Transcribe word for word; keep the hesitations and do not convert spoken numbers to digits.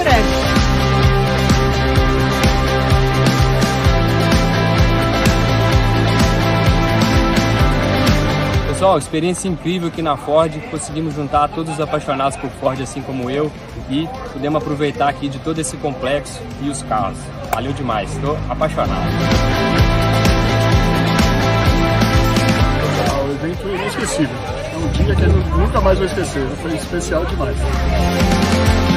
breve. Pessoal, experiência incrível aqui na Ford, conseguimos juntar todos os apaixonados por Ford, assim como eu, e pudemos aproveitar aqui de todo esse complexo e os carros. Valeu demais, estou apaixonado. O evento é inesquecível, é um dia que eu nunca mais vou esquecer, foi especial demais.